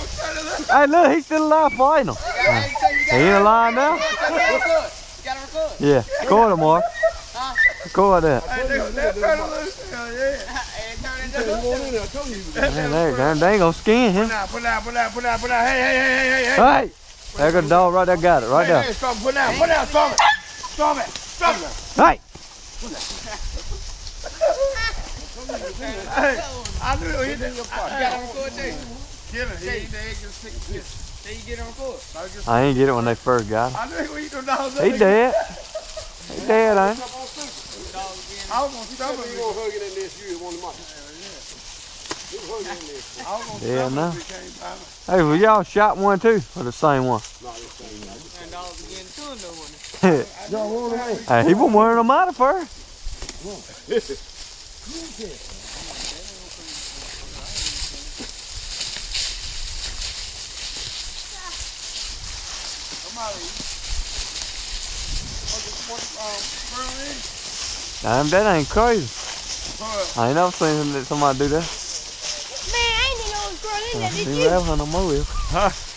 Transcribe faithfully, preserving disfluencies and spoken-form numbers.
Hey, look, he's still alive fighting him. He ain't alive now? Yeah, record him, Mark. Record that. Man, they, they ain't gonna skin him. Put out, put out, put out, put out. Hey, hey, hey, hey, hey. Hey! There goes the dog right there, got it, right there. Hey, Storm, put out, put out, Storm it. Storm it, Storm it. Hey! Hey, I knew he hit that part. You got on record too? Get it, he ain't there, just take it. There you get on record. I ain't get it when they first got him. I knew he would eat them dogs. He dead. He dead, ain't he? I was gonna stop him. You gonna hug it in this, you want him up. Yeah, no. Hey, well, y'all shot one too, or the same one? Hey, he was wearing them out at first. Damn, that ain't crazy. I ain't never seen somebody do that. Man, I ain't even know it was growing in there, did See you? what happened on my wheel. Huh?